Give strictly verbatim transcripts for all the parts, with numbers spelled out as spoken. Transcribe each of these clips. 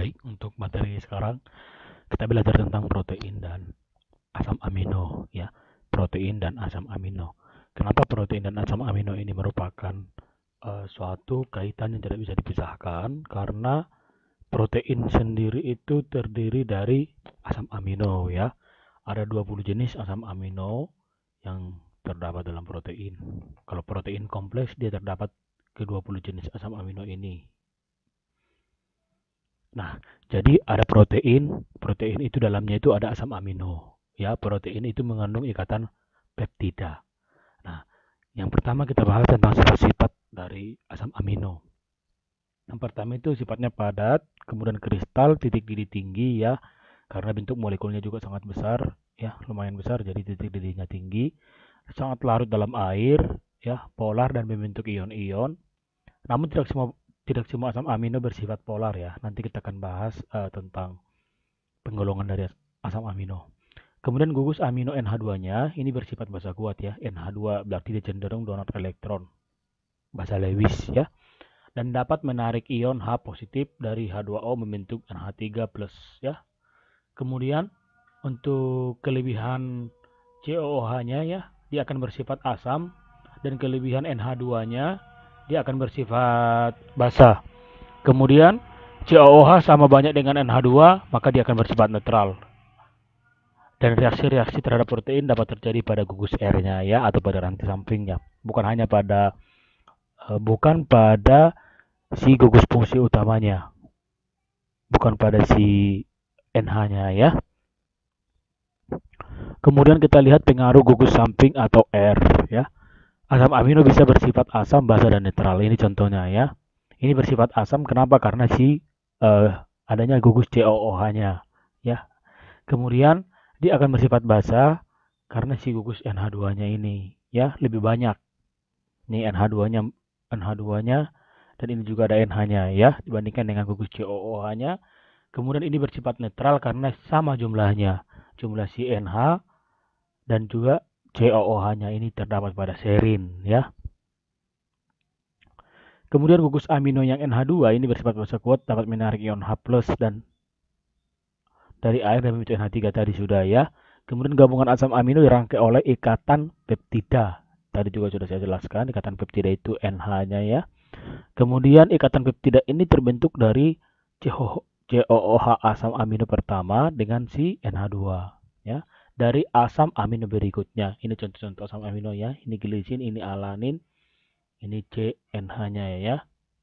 Baik, untuk materi sekarang kita belajar tentang protein dan asam amino ya. Protein dan asam amino. Kenapa protein dan asam amino ini merupakan uh, suatu kaitan yang tidak bisa dipisahkan? Karena protein sendiri itu terdiri dari asam amino ya. Ada dua puluh jenis asam amino yang terdapat dalam protein. Kalau protein kompleks dia terdapat ke dua puluh jenis asam amino ini. Nah, jadi ada protein, protein itu dalamnya itu ada asam amino. Ya, protein itu mengandung ikatan peptida. Nah, yang pertama kita bahas tentang sifat-sifat dari asam amino. Yang pertama itu sifatnya padat, kemudian kristal, titik didih tinggi ya, karena bentuk molekulnya juga sangat besar, ya, lumayan besar, jadi titik didihnya tinggi, sangat larut dalam air, ya, polar dan membentuk ion-ion. Namun tidak semua tidak semua asam amino bersifat polar ya. Nanti kita akan bahas uh, tentang penggolongan dari asam amino. Kemudian gugus amino N H dua-nya ini bersifat basa kuat ya. N H dua berarti dia cenderung donor elektron. Basa Lewis ya. Dan dapat menarik ion H positif dari H dua O membentuk N H tiga plus ya. Kemudian untuk kelebihan C O O H-nya ya, dia akan bersifat asam, dan kelebihan N H dua-nya dia akan bersifat basa. Kemudian C O O H sama banyak dengan N H dua, maka dia akan bersifat netral. Dan reaksi-reaksi terhadap protein dapat terjadi pada gugus R-nya ya, atau pada rantai sampingnya. Bukan hanya pada uh, bukan pada si gugus fungsi utamanya. Bukan pada si N H-nya ya. Kemudian kita lihat pengaruh gugus samping atau R ya. Asam amino bisa bersifat asam, basa, dan netral. Ini contohnya ya. Ini bersifat asam kenapa? Karena si uh, adanya gugus C O O H-nya ya. Kemudian dia akan bersifat basa karena si gugus N H dua-nya ini ya lebih banyak. Ini N H dua-nya N H dua-nya dan ini juga ada N H-nya ya dibandingkan dengan gugus C O O H-nya. Kemudian ini bersifat netral karena sama jumlahnya. Jumlah si N H dan juga C O O H-nya ini terdapat pada serin ya. Kemudian gugus amino yang N H dua ini bersifat basa kuat, dapat menarik ion H plus dan dari air dan membentuk N H tiga tadi sudah ya. Kemudian gabungan asam amino dirangkai oleh ikatan peptida. Tadi juga sudah saya jelaskan, ikatan peptida itu N H-nya ya. Kemudian ikatan peptida ini terbentuk dari C O O H asam amino pertama dengan si N H dua ya. Dari asam amino berikutnya. Ini contoh-contoh asam amino ya. Ini glisin, ini alanin, ini C N H-nya ya.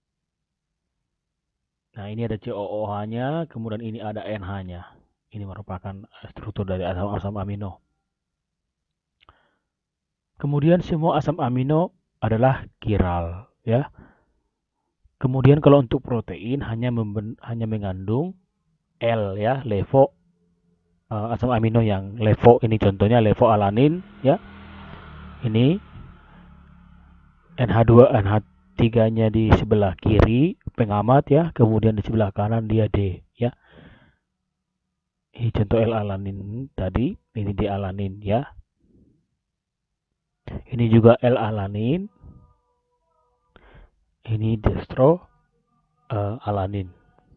Nah, ini ada C O O H-nya, kemudian ini ada N H-nya. Ini merupakan struktur dari asam-asam amino. Kemudian semua asam amino adalah kiral ya. Kemudian kalau untuk protein hanya hanya mengandung L ya, levo. Uh, asam amino yang levo ini contohnya levoalanin ya. Ini N H dua N H tiga-nya di sebelah kiri pengamat ya, kemudian di sebelah kanan dia D ya. Ini contoh L-alanin tadi, ini D-alanin ya. Ini juga L-alanin. Ini destro uh, alanin.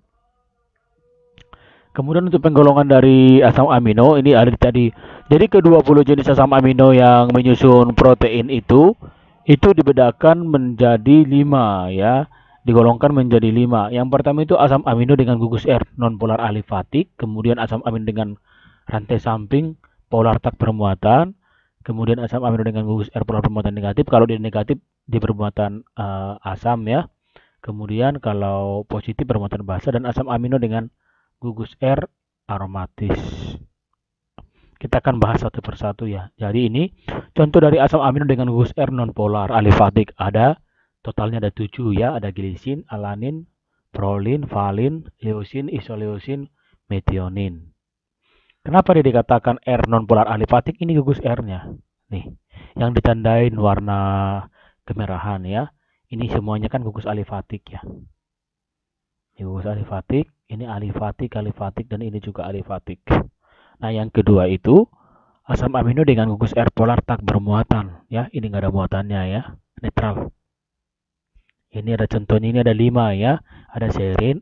Kemudian untuk penggolongan dari asam amino ini ada tadi. Jadi ke dua puluh jenis asam amino yang menyusun protein itu itu dibedakan menjadi lima ya. Digolongkan menjadi lima. Yang pertama itu asam amino dengan gugus R nonpolar alifatik, kemudian asam amino dengan rantai samping polar tak bermuatan, kemudian asam amino dengan gugus R polar bermuatan negatif. Kalau dia negatif di bermuatan uh, asam ya. Kemudian kalau positif bermuatan basa, dan asam amino dengan gugus R aromatis. Kita akan bahas satu persatu ya. Jadi ini contoh dari asam amino dengan gugus R nonpolar alifatik. Ada totalnya ada tujuh ya. Ada glisin, alanin, prolin, valin, leusin, isoleusin, metionin. Kenapa dia dikatakan R nonpolar alifatik? Ini gugus R-nya. Nih, yang ditandain warna kemerahan ya. Ini semuanya kan gugus alifatik ya. Ini gugus alifatik, ini alifatik, alifatik, dan ini juga alifatik. Nah, yang kedua itu asam amino dengan gugus R polar tak bermuatan ya. Ini nggak ada muatannya ya, netral. Ini ada contohnya, ini ada lima ya. Ada serin,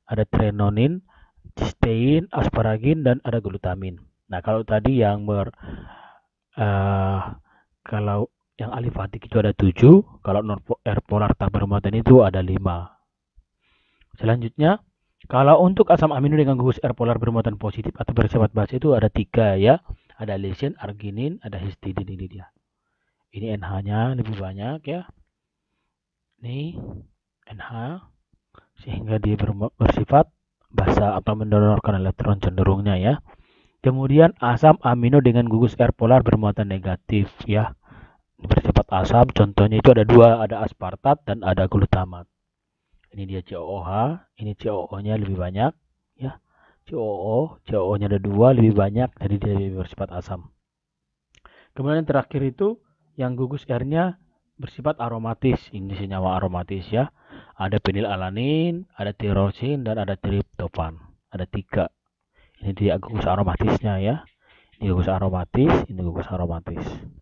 ada trenonin, cystein, asparagin, dan ada glutamin. Nah, kalau tadi yang ber uh, kalau yang alifatik itu ada tujuh, kalau non air polar tak bermuatan itu ada lima. Selanjutnya, kalau untuk asam amino dengan gugus air polar bermuatan positif atau bersifat base itu ada tiga ya. Ada leucin, arginin, ada histidin, ini dia. Ini N H-nya lebih banyak ya. Ini N H sehingga dia bersifat basa atau mendonorkan elektron cenderungnya ya. Kemudian asam amino dengan gugus air polar bermuatan negatif ya. Bersifat asam, contohnya itu ada dua, ada aspartat dan ada glutamat. Ini dia C O O H, ini C O O-nya lebih banyak ya. C O O, C O O-nya ada dua, lebih banyak, jadi dia lebih bersifat asam. Kemudian yang terakhir itu yang gugus airnya bersifat aromatis, ini senyawa aromatis ya. Ada penilalanin, ada tirosin, dan ada triptofan. Ada tiga. Ini dia gugus aromatisnya ya. Ini gugus aromatis, ini gugus aromatis.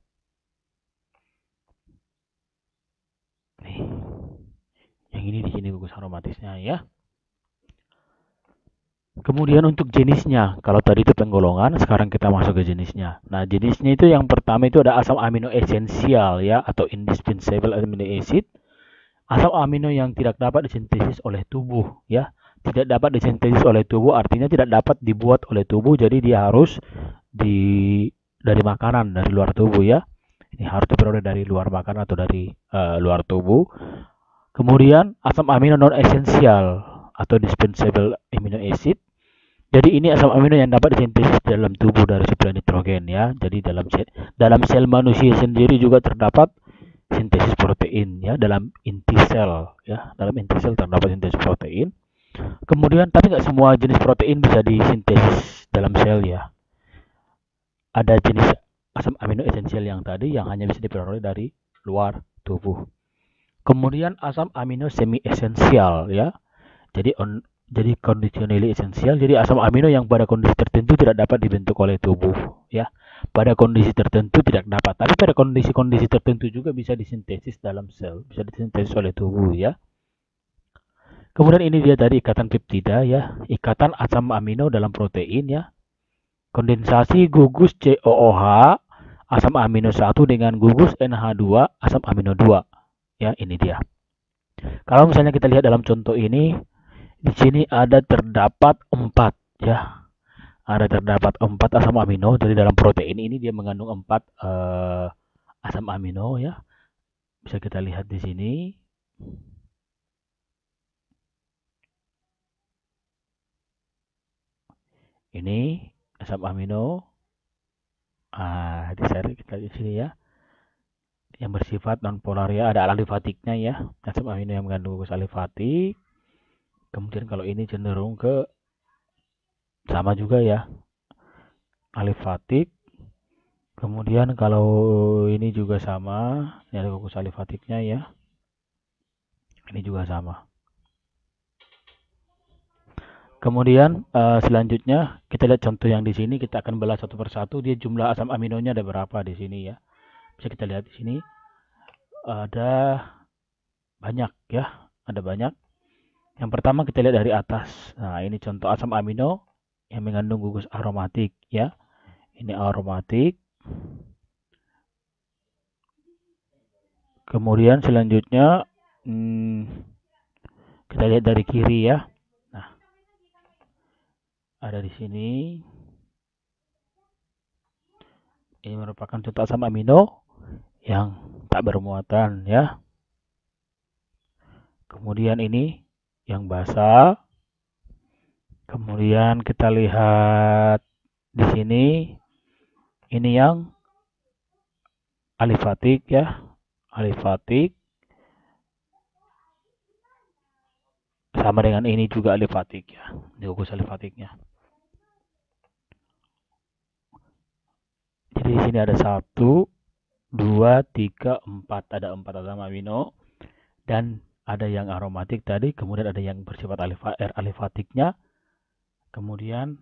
Nih. Yang ini di sini gugus aromatisnya ya. Kemudian untuk jenisnya, kalau tadi itu penggolongan, sekarang kita masuk ke jenisnya. Nah, jenisnya itu yang pertama itu ada asam amino esensial ya, atau indispensable amino acid. Asam amino yang tidak dapat disintesis oleh tubuh ya. Tidak dapat disintesis oleh tubuh artinya tidak dapat dibuat oleh tubuh, jadi dia harus di dari makanan, dari luar tubuh ya. Ini harus diperoleh dari luar makanan atau dari uh, luar tubuh. Kemudian asam amino non esensial atau dispensable amino acid. Jadi ini asam amino yang dapat disintesis dalam tubuh dari suplai nitrogen ya. Jadi dalam sel, dalam sel manusia sendiri juga terdapat sintesis protein ya, dalam inti sel ya. Dalam inti sel terdapat sintesis protein. Kemudian tapi nggak semua jenis protein bisa disintesis dalam sel ya. Ada jenis asam amino esensial yang tadi yang hanya bisa diperoleh dari luar tubuh. Kemudian asam amino semi esensial ya. Jadi on, jadi conditionally esensial. Jadi asam amino yang pada kondisi tertentu tidak dapat dibentuk oleh tubuh ya. Pada kondisi tertentu tidak dapat, tapi pada kondisi-kondisi tertentu juga bisa disintesis dalam sel, bisa disintesis oleh tubuh ya. Kemudian ini dia tadi ikatan peptida ya, ikatan asam amino dalam protein ya. Kondensasi gugus C O O H asam amino satu dengan gugus N H dua asam amino dua. Ya, ini dia. Kalau misalnya kita lihat dalam contoh ini, di sini ada terdapat empat ya. Ada terdapat empat asam amino. Jadi dalam protein ini dia mengandung empat uh, asam amino ya. Bisa kita lihat di sini. Ini asam amino. Ah, di sini kita di sini ya. Yang bersifat non polar ya, ada alifatiknya ya. Asam amino yang mengandung gugus alifatik. Kemudian kalau ini cenderung ke sama juga ya, alifatik. Kemudian kalau ini juga sama, ini ada gugus alifatiknya ya. Ini juga sama. Kemudian uh, selanjutnya kita lihat contoh yang di sini, kita akan belah satu persatu. Dia jumlah asam aminonya ada berapa di sini ya. Bisa kita lihat di sini ada banyak ya, ada banyak. Yang pertama kita lihat dari atas. Nah, ini contoh asam amino yang mengandung gugus aromatik ya. Ini aromatik. Kemudian selanjutnya hmm, kita lihat dari kiri ya. Nah, ada di sini. Ini merupakan contoh asam amino yang tak bermuatan ya. Kemudian ini yang basa. Kemudian kita lihat di sini ini yang alifatik ya, alifatik. Sama dengan ini juga alifatik ya, ini gugus alifatiknya. Jadi di sini ada satu, dua, tiga, empat, ada empat asam amino dan ada yang aromatik tadi, kemudian ada yang bersifat alifa, R alifatiknya. Kemudian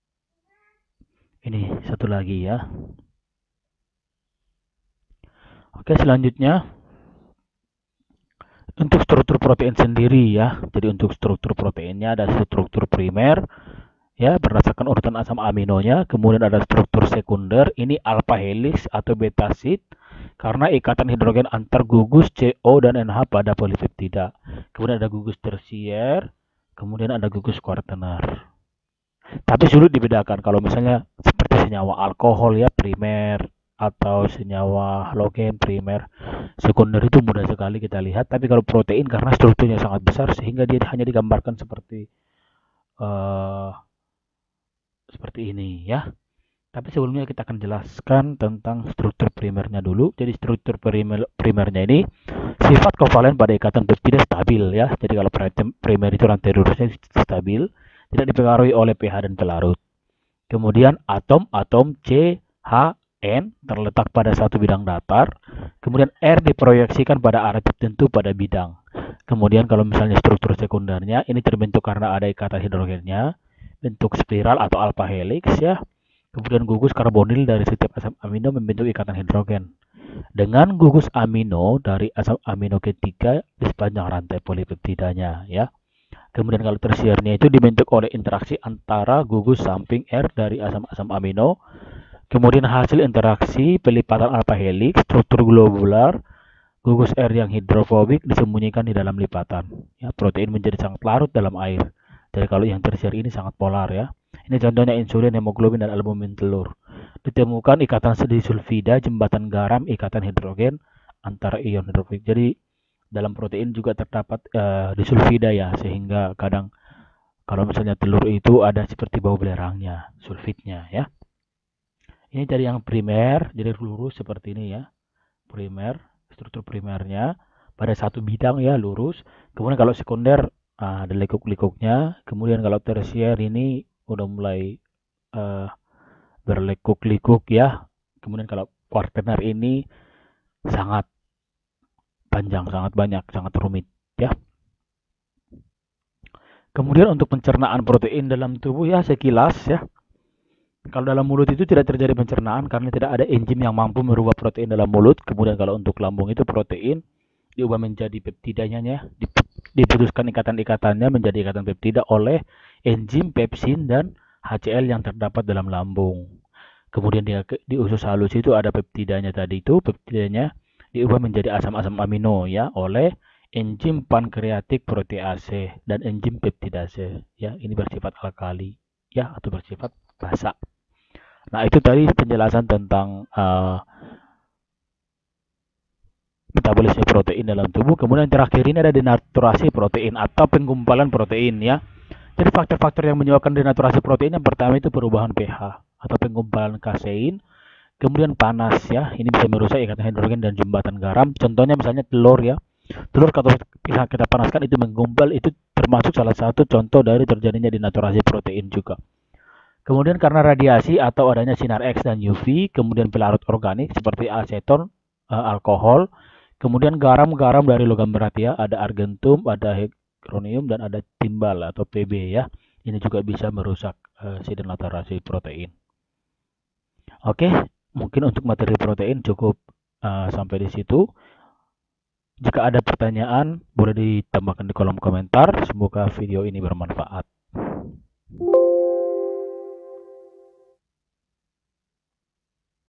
ini satu lagi ya. Oke, selanjutnya Untuk struktur protein sendiri ya, jadi untuk struktur proteinnya ada struktur primer ya berdasarkan urutan asam aminonya, kemudian ada struktur sekunder, ini alpha helix atau beta sheet karena ikatan hidrogen antar gugus C O dan N H pada polipeptida. Kemudian ada gugus tersier, kemudian ada gugus kuartener. Tapi sulit dibedakan kalau misalnya seperti senyawa alkohol ya primer atau senyawa halogen primer. Sekunder itu mudah sekali kita lihat, tapi kalau protein karena strukturnya sangat besar sehingga dia hanya digambarkan seperti uh, seperti ini ya. Tapi sebelumnya kita akan jelaskan tentang struktur primernya dulu. Jadi struktur primer, primernya ini sifat kovalen pada ikatan peptida stabil ya. Jadi kalau primer itu rantai lurusnya stabil, tidak dipengaruhi oleh pH dan pelarut. Kemudian atom-atom C, H, N terletak pada satu bidang datar, kemudian R diproyeksikan pada arah tertentu pada bidang. Kemudian kalau misalnya struktur sekundernya ini terbentuk karena ada ikatan hidrogennya, bentuk spiral atau alpha helix ya. Kemudian gugus karbonil dari setiap asam amino membentuk ikatan hidrogen. Dengan gugus amino dari asam amino ketiga di sepanjang rantai polipeptidanya ya. Kemudian kalau tersiernya itu dibentuk oleh interaksi antara gugus samping R dari asam-asam amino. Kemudian hasil interaksi pelipatan alpha helix, struktur globular, gugus R yang hidrofobik disembunyikan di dalam lipatan. Ya, protein menjadi sangat larut dalam air. Jadi kalau yang tersier ini sangat polar ya. Ini contohnya insulin, hemoglobin, dan albumin telur. Ditemukan ikatan disulfida, jembatan garam, ikatan hidrogen antara ion hidrofobik. Jadi dalam protein juga terdapat uh, disulfida ya, sehingga kadang kalau misalnya telur itu ada seperti bau belerangnya, sulfitnya ya. Ini dari yang primer, jadi lurus seperti ini ya. Primer, struktur primernya pada satu bidang ya lurus. Kemudian kalau sekunder uh, ada lekuk-lekuknya. Kemudian kalau tersier ini udah mulai uh, berlekuk-lekuk ya. Kemudian kalau kuartener ini sangat panjang, sangat banyak, sangat rumit ya. Kemudian untuk pencernaan protein dalam tubuh ya sekilas ya. Kalau dalam mulut itu tidak terjadi pencernaan karena tidak ada enzim yang mampu merubah protein dalam mulut. Kemudian kalau untuk lambung itu protein diubah menjadi peptidanya ya, diputuskan ikatan-ikatannya menjadi ikatan peptida oleh enzim pepsin dan H C L yang terdapat dalam lambung. Kemudian di, di usus halus itu ada peptidanya tadi itu, peptidanya diubah menjadi asam-asam amino ya oleh enzim pankreatik protease dan enzim peptidase ya, ini bersifat alkali ya atau bersifat basa. Nah, itu tadi penjelasan tentang uh, metabolisme protein dalam tubuh. Kemudian terakhir ini ada denaturasi protein atau penggumpalan protein ya. Jadi faktor-faktor yang menyebabkan denaturasi protein yang pertama itu perubahan pH atau penggumpalan kasein. Kemudian panas ya, ini bisa merusak ikatan hidrogen dan jembatan garam. Contohnya misalnya telur ya. Telur kalau kita panaskan itu menggumpal, itu termasuk salah satu contoh dari terjadinya denaturasi protein juga. Kemudian karena radiasi atau adanya sinar X dan U V, kemudian pelarut organik seperti aseton, alkohol, kemudian garam-garam dari logam berat ya, ada argentum, ada kronium, dan ada timbal atau P B ya. Ini juga bisa merusak uh, si denaturasi protein. Oke, mungkin untuk materi protein cukup uh, sampai di situ. Jika ada pertanyaan, boleh ditambahkan di kolom komentar. Semoga video ini bermanfaat.